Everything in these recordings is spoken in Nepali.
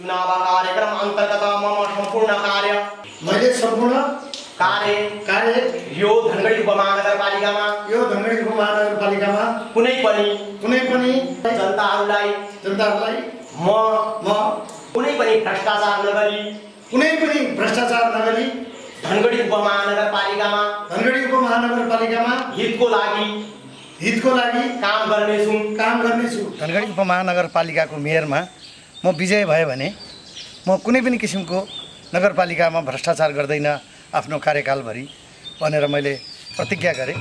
चुनाव कार्यक्रम अंतर्गत मम संपूर्ण कार्य मैले सम्पूर्ण कार्य यो धनगढी उपमहानगरपालिकामा कुनै पनि जनताहरूलाई म कुनै पनि भ्रष्टाचार नगरी धनगढी उपमहानगरपालिकामा हितको लागि काम गर्नेछु। धनगढी उपमहानगरपालिकाको मेयरमा म विजय भए भने म कुनै पनि किसिमको नगरपालिकामा भ्रष्टाचार गर्दैन आफ्नो कार्यकालभरि भनेर मैले प्रतिज्ञा गरेँ।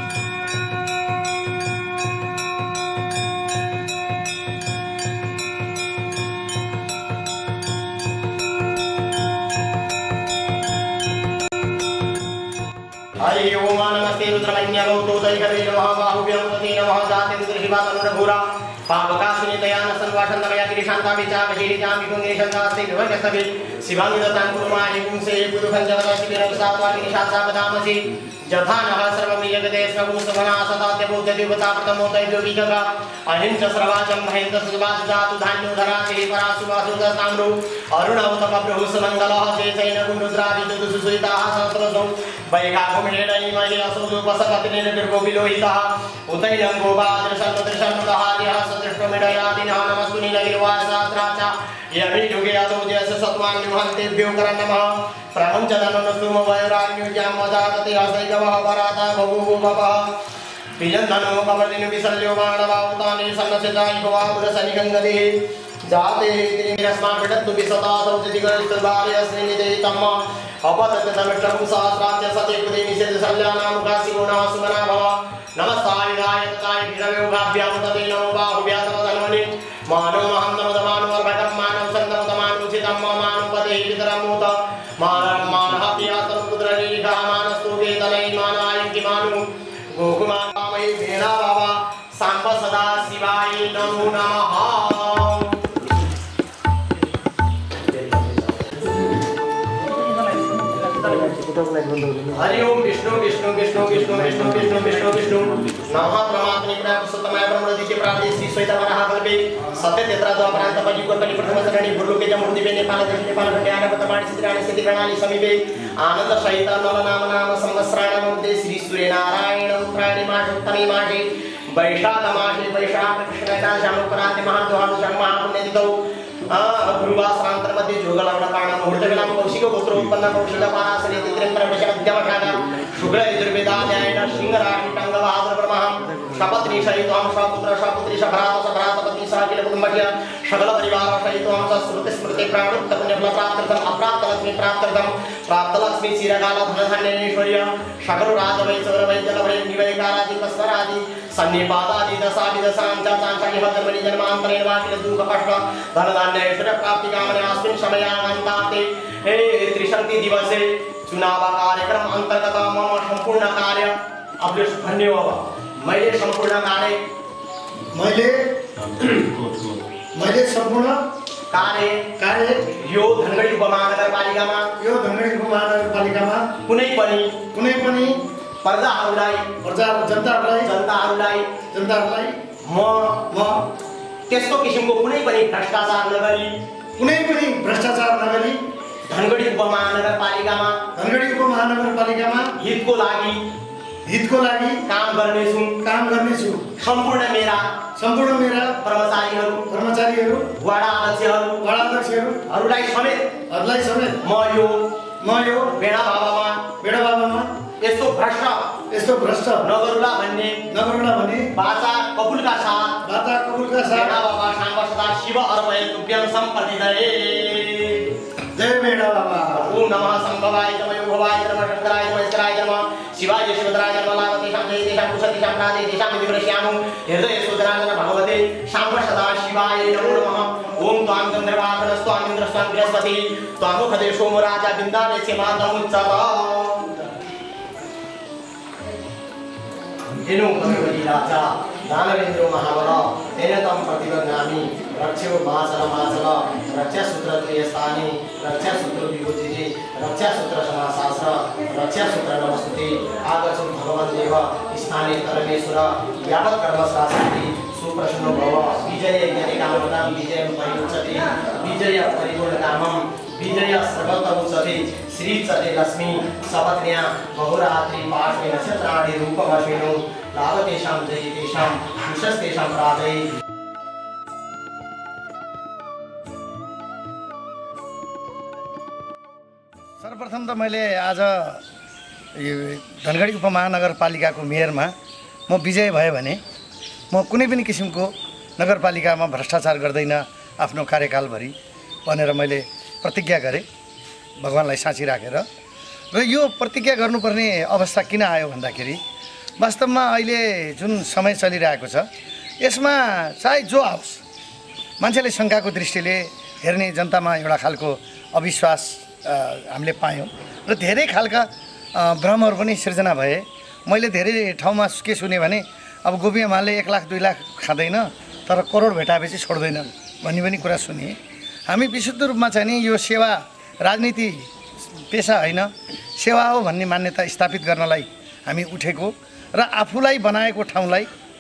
हरि ओम नमस्ते रुद्रमन्य गौतोदैकवे नमः बाहुव्यंसते नमः जातेन्द्रहिवातनुरघोरा पावकाशिनी दयान संवाषन्दमया गिरिशान्ता विचापशीलितां विपुङ्गेशन्तास्ते विभजस्तवे शिवाङ्गदतां कुर्माहि पुंसे पुरुषञ्जवदशिबिरवसात्वागिरिशात्सापदामसि यथा नः सर्वमियगते स्वगुंसवना सदात्यबोध्यदेवता प्रथमोदैव्योगिकः अहिंस सर्वाचं महेन्द्र सुवासुजातु धान्योधराशे परासुवासुदस्ताम्रो अरुणवतमप्रभुसमङ्गलः चेचैनगुरुद्रादिदुसुसुहिताः सहस्रसौ वैघाघुमिणेनैमहि असौदुपसपतिनेन निर्गोविलोहितः उतैलं गोपादृशन्नुदृशन्नुदहादिः सदृष्टमिडयादिनः नमस्तु नीलगिरिवासात्राचा यमियुगे अदोजयस सत्वान् विमहन्तेभ्यो करं नमः प्रपञ्चधनुनस्तुम वैराग्योज्यां वदातते हस्तैकवः वराता बभूवुपः विजन्धनो कवर्दिनु विसल्यो बाणवाहुतानि सन्नसितायिकवापुरसनिगङ्गदिः जाते तिरिरस्मान् विडत्तु विसतासौ चितिगणस्तुर्भार्यस्निनिदेतम् अपततमिष्टं सहस्राच्य सते कुदे निषेधशल्यानामुखासिगुणा सुमना भव नमस्ताय तथाय विरव्योगाभ्यां तते नमो बाहुव्यातमधन्वनि मानो महन्तमदमानुवर्भकं मानव सन्दमदमानुचितं मानुपते वितरमूत मानहव्यातमुद्ररीरिकः मानस्तुकेतलै मानायङ्किमानु गोकुमामयि भेणा बाबा साम्ब सदा शिवाय नमो नमः। हरि ओम विष्णु विष्णु विष्णु विष्णु विष्णु विष्णु विष्णु विष्णु नमः परमात्मने पुरुषोत्तमाय ब्रह्मणोदिते प्राप्ते श्री श्वेतवराह कल्पे सत्यतेत्रा द्वापरान्त पयुगकलि प्रथम शरणी भूलोके जमुर्दि नेपाल देश नेपाल खण्डे वर्तमानि सिद्धिराणि सिद्धि प्रणाली समीपे आनंद सहित नल नाम नाम संवत्सराणां मध्ये श्री सूर्यनारायण उत्तरायणी मासोत्तमे मासे वैशाख मासे वैशाख कृष्णैकादशां उपरान्ते महाद्वादशं महापुण्यतिथौ गुरुवासरांतर मध्ये जोगलावणकाण मुहूर्तविलाम कौशिक गोत्र उत्पन्न कौशिक पारासने तित्रंतर विषमध्यमठागा शुक्ल यजुर्वेदाध्यायन सिंह राशि टंग बहादुर ब्रह्महं शपथनि सहितम स्वपुत्र स्वपुत्री सभरात सभरात पत्नी साकिल कुटुंबज्ञ सकल परिवार सहितम श्रुति स्मृति प्राणुक्त पुण्यफल प्राप्त्यर्थम अप्राप्त लक्ष्मी प्राप्त्यर्थम प्राप्त लक्ष्मी चिरकाल धन धान्यैश्वर्य सकल राजवैश्वर वैजल वै निवैकारादि कस्वरादि सन्निपादादि दशादि दशांचांचानि भद्रमणि जन्मांतरेण वाकिल दुःख कष्ट धन धान्य ऐश्वर्य प्राप्ति कामने अस्मिन् समयान्ताते हे त्रिशक्ति दिवसे चुनाव कार्यक्रम अंतर्गत मम संपूर्ण कार्य अभ्यस धन्यवाद मैले संपूर्ण कार्य यो धनगढी उपमहानगरपालिकामा कुनै पनि जनताहरूलाई म त्यस्तो किसिमको कुनै पनि भ्रष्टाचार नगरी धनगढी उपमहानगरपालिकामा हितको लागि काम गर्नेछु। सम्पूर्ण मेरा कर्मचारीहरू वडा अध्यक्षहरूलाई समेत म यो बेडा बाबामा यस्तो भ्रष्ट नगरुला भन्ने बाचा कबुलका साथ बेडा बाबा साम्ब सदा शिव अर्पय तुभ्यं सम्पतिदये। जय बेडा बाबा। ओम नमः संभवाय नमः योगवाय नमः शंकराय नमः ईश्वराय नमः शिवाय शिवद्राय नमः लाभतेषां जयतेषां कुशतेषां प्रादेतेषां विवृश्यामो हृदय सुधराय नमः भगवते साम्ब सदा शिवाय नमो नमः। ओम त्वां चन्द्रवाहनस्त्वां इन्द्रस्त्वां बृहस्पतिः त्वामुखदे सोमो राजा बिन्दावेस्य मातमुच्चत। हेनो भगवती राजा दानवेन्द्रो महाबल तेन तं प्रतिबध्नामि रक्षो माचल रक्षासूत्र त्रयस्थानि रक्षासूत्र विभूतिः रक्षासूत्र समाशास्त्र रक्षासूत्र नमस्तुते आगच्छतु भगवान् देव स्थाने परमेश्वर यावत् कर्म शास्त्री सुप्रसन्नो भव विजय यज्ञ कामनां विजयं परिमुच्यते विजय परिपूर्णकामं विजय सर्वतमुचते श्रीचते लक्ष्मी सपत्न्या बहुरात्रि पाठे नक्षत्राणि रूपमश्विनो लाभतेषां जयतेषां कुशस्तेषां प्राजय। सर्वप्रथम त मैले आज यो धनगढी उपमहानगरपालिकाको मेयरमा म विजय भएँ भने म कुनै पनि किसिमको नगरपालिकामा भ्रष्टाचार गर्दैन आफ्नो कार्यकालभरि भनेर मैले प्रतिज्ञा गरेँ भगवानलाई साँची राखेर। र यो प्रतिज्ञा गर्नुपर्ने अवस्था किन आयो भन्दाखेरि वास्तवमा अहिले जुन समय चलिरहेको छ यसमा चाहे जो आओस् मान्छेले शङ्काको दृष्टिले हेर्ने जनतामा एउटा खालको अविश्वास हामीले पायौँ र धेरै खालका भ्रमहरू पनि सिर्जना भए। मैले धेरै ठाउँमा के सुने भने अब गोपी एमाले 1 लाख 2 लाख खाँदैन तर करोड भेटाएपछि छोड्दैन भन्ने पनि कुरा सुने। हामी विशुद्ध रूपमा चाहिँ नि यो सेवा राजनीति पेसा होइन सेवा हो भन्ने मान्यता स्थापित गर्नलाई हामी उठेको र आफूलाई बनाएको ठाउँलाई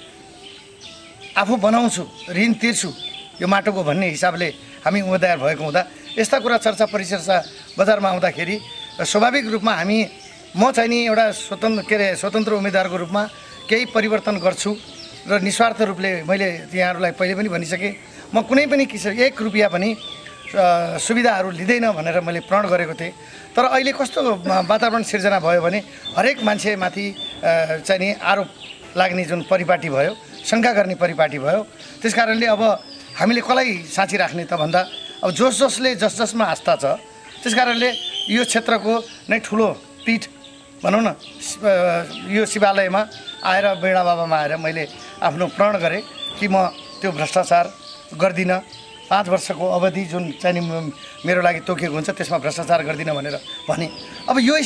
आफू बनाउँछु ऋण तिर्छु यो माटोको भन्ने हिसाबले हामी उम्मेदवार भएको हुँदा यस्ता कुरा चर्चा परिचर्चा बजारमा आउँदाखेरि स्वाभाविक रूपमा हामी म चाहिँ नि एउटा स्वतन्त्र उम्मेदवारको रूपमा केही परिवर्तन गर्छु र निस्वार्थ रूपले मैले यहाँहरूलाई पहिले पनि भनिसकेँ म कुनै पनि किसिम 1 रुपैयाँ पनि सुविधाहरू लिँदैन भनेर मैले प्रण गरेको थिएँ। तर अहिले कस्तो वातावरण सिर्जना भयो भने हरेक मान्छेमाथि चाहिँ नि आरोप लाग्ने जुन परिपाटी भयो शङ्का गर्ने परिपाटी भयो। त्यस कारणले अब हामीले कसलाई साँची राख्ने त भन्दा अब जसले जसमा आस्था छ त्यस कारणले यो क्षेत्रको नै ठुलो पीठ भनौँ न यो शिवालयमा आएर बेडा बाबामा आएर मैले आफ्नो प्रण गरेँ कि म त्यो भ्रष्टाचार गर्दिनँ। 5 वर्षको अवधि जुन चाहिँ मेरो लागि तोकेको हुन्छ त्यसमा भ्रष्टाचार गर्दिनँ भनेर भने। अब यो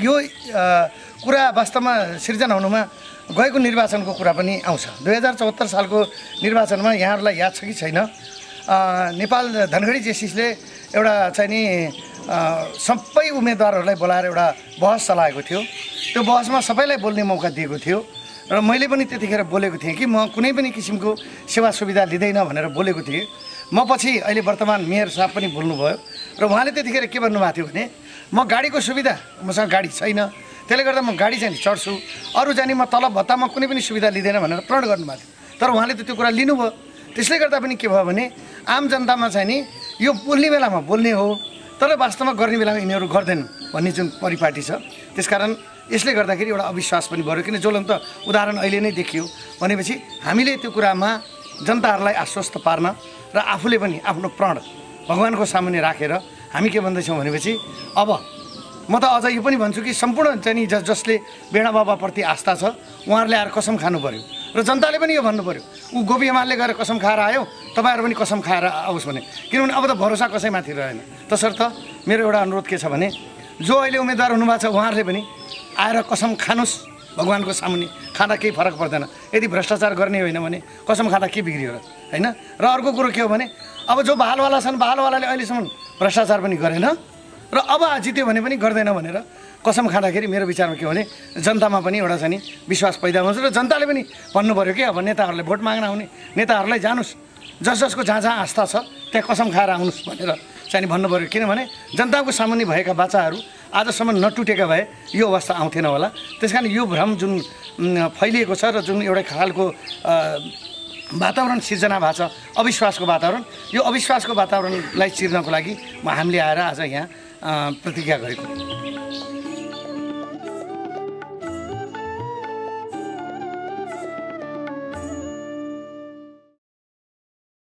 कुरा वास्तवमा सिर्जना हुनुमा गएको निर्वाचनको कुरा पनि आउँछ। 2074 सालको निर्वाचनमा यहाँहरूलाई याद छ कि छैन नेपाल धनगढी जेसिसले एउटा चाहिँ नि सबै उम्मेदवारहरूलाई बोलाएर एउटा बहस चलाएको थियो। त्यो बहसमा सबैलाई बोल्ने मौका दिएको थियो र मैले पनि त्यतिखेर बोलेको थिएँ कि म कुनै पनि किसिमको सेवा सुविधा लिँदैन भनेर बोलेको थिएँ। म पछि अहिले वर्तमान मेयर साहब पनि बोल्नुभयो र उहाँले त्यतिखेर के भन्नुभएको थियो भने म गाडीको सुविधा मसँग गाडी छैन त्यसले गर्दा म गाडी चाहिँ चढ्छु अरू जाने म तलब भत्तामा कुनै पनि सुविधा लिँदैन भनेर प्रण गर्नुभएको थियो। तर उहाँले त त्यो कुरा लिनुभयो। त्यसले गर्दा पनि के भयो भने आम जनतामा चाहिँ नि यो बोल्ने बेलामा बोल्ने हो तर वास्तवमा गर्ने बेलामा यिनीहरू गर्दैन भन्ने जुन परिपाटी छ। त्यसकारण यसले गर्दाखेरि एउटा अविश्वास पनि भयो। किन ज्वलन्त उदाहरण अहिले नै देखियो भनेपछि हामीले त्यो कुरामा जनताहरूलाई आश्वस्त पार्न र आफूले पनि आफ्नो प्रण भगवानको सामुन्ने राखेर हामी के भन्दैछौँ भनेपछि अब म त अझ यो पनि भन्छु कि सम्पूर्ण चाहिँ जसले बेडा बाबाप्रति आस्था छ उहाँहरूले आएर कसम खानु पर्यो र जनताले पनि यो भन्नु पर्यो ऊ गोपी एमाले गएर कसम खाएर आयो तपाईँहरू पनि कसम खाएर आओस् भने। किनभने अब त भरोसा कसैमाथि रहेन। तसर्थ मेरो एउटा अनुरोध के छ भने जो अहिले उम्मेदवार हुनुभएको छ उहाँहरूले पनि आएर कसम खानुस् भगवानको सामुन्ने खाँदा केही फरक पर्दैन। यदि भ्रष्टाचार गर्ने होइन भने कसम खाँदा के बिग्रियो र होइन। र अर्को कुरो के हो भने अब जो बहालवाला छन् बहालवालाले अहिलेसम्म भ्रष्टाचार पनि गरेन र अब जित्यो भने पनि गर्दैन भनेर कसम खाँदाखेरि मेरो विचारमा के हो भने जनतामा पनि एउटा चाहिँ नि विश्वास पैदा हुन्छ र जनताले पनि भन्नु पऱ्यो कि अब नेताहरूलाई भोट माग्न आउने नेताहरूलाई जानुस् जसको जहाँ जहाँ आस्था छ त्यहाँ कसम खाएर आउनुहोस् भनेर चाहिँ भन्नु पऱ्यो। किनभने जनताको सामुन्ने भएका बाचाहरू आजसम्म नटुटेका भए यो अवस्था आउँथेन होला। त्यस कारण यो भ्रम जुन फैलिएको छ र जुन एउटा खालको वातावरण सिर्जना भएको छ अविश्वासको वातावरण यो अविश्वासको वातावरणलाई चिर्नको लागि हामीले आएर आज यहाँ प्रतिज्ञा गरेको।